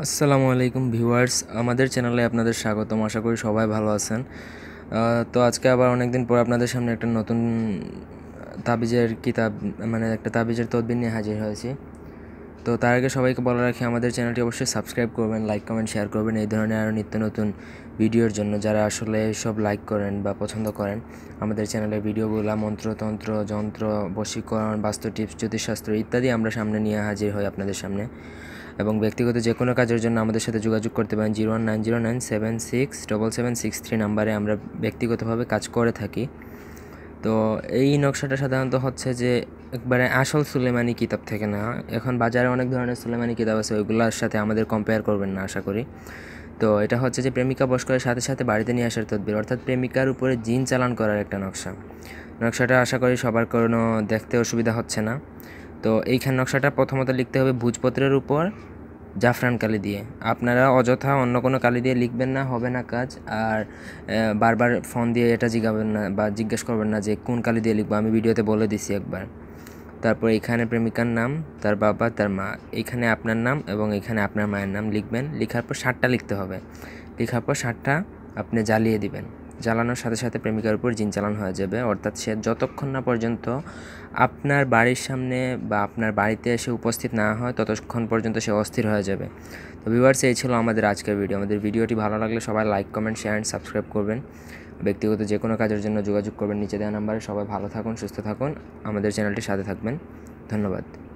আসসালামু আলাইকুম ভিউয়ার্স, আমাদের চ্যানেলে আপনাদের স্বাগতম। আশা করি সবাই ভালো আছেন। তো আজকে আবার অনেকদিন পর আপনাদের সামনে একটা নতুন তাবিজের কিতাব মানে একটা তাবিজের তদবির নিয়ে হাজির হয়েছি। তো তার আগে সবাইকে বলে রাখি, আমাদের চ্যানেলটি অবশ্যই সাবস্ক্রাইব করবেন, লাইক কমেন্ট শেয়ার করবেন এই ধরনের আরও নিত্য নতুন ভিডিওর জন্য। যারা আসলে সব লাইক করেন বা পছন্দ করেন আমাদের চ্যানেলের ভিডিওগুলো, মন্ত্রতন্ত্র, যন্ত্র, বশীকরণ, বাস্তু টিপস, জ্যোতিষশাস্ত্র ইত্যাদি আমরা সামনে নিয়ে হাজির হই আপনাদের সামনে। এবং ব্যক্তিগত যে কোনো কাজের জন্য আমাদের সাথে যোগাযোগ করতে পারেন 0190976776 নাম্বারে আমরা ব্যক্তিগতভাবে কাজ করে থাকি। তো এই নকশাটা সাধারণত হচ্ছে যে একবারে আসল সুলেমানি কিতাব থেকে না। এখন বাজারে অনেক ধরনের সুলেমানি কিতাব আছে, ওইগুলোর সাথে আমাদের কম্পেয়ার করবেন না আশা করি। তো এটা হচ্ছে যে প্রেমিকা বশ করার সাথে সাথে বাড়িতে নিয়ে আসার তদবির, অর্থাৎ প্রেমিকার উপরে জিন চালান করার একটা নকশাটা আশা করি সবার কোনো দেখতে অসুবিধা হচ্ছে না। তো এইখান নকশাটা প্রথমত লিখতে হবে ভোজপত্রের উপর জাফরান কালি দিয়ে। আপনারা অযথা অন্য কোনো কালি দিয়ে লিখবেন না, হবে না কাজ। আর বারবার ফোন দিয়ে এটা জিজ্ঞাবেন না বা জিজ্ঞেস করবেন না যে কোন কালি দিয়ে লিখবো, আমি ভিডিওতে বলে দিছি একবার। তারপর এখানে প্রেমিকার নাম, তার বাবা, তার মা, এখানে আপনার নাম এবং এখানে আপনার মায়ের নাম লিখবেন। লেখার পর 7টা লিখতে হবে। লেখার পর 7টা আপনি জ্বালিয়ে দিবেন। জ্বালানোর সাথে সাথে প্রেমিকার উপর জিন চালান হয়ে যাবে, অর্থাৎ সে যতক্ষণ না পর্যন্ত আপনার বাড়ির সামনে বা আপনার বাড়িতে এসে উপস্থিত না হয় ততক্ষণ পর্যন্ত সে অস্থির হয়ে যাবে। তো ভিউয়ার্স, এই ছিল আমাদের আজকের ভিডিও। আমাদের ভিডিওটি ভালো লাগলে সবাই like comment share and subscribe করবেন। ব্যক্তিগত যে কোনো কাজের জন্য যোগাযোগ করবেন নিচে দেওয়া নাম্বারে। সবাই ভালো থাকুন, সুস্থ থাকুন, আমাদের চ্যানেলটির সাথে থাকবেন। ধন্যবাদ।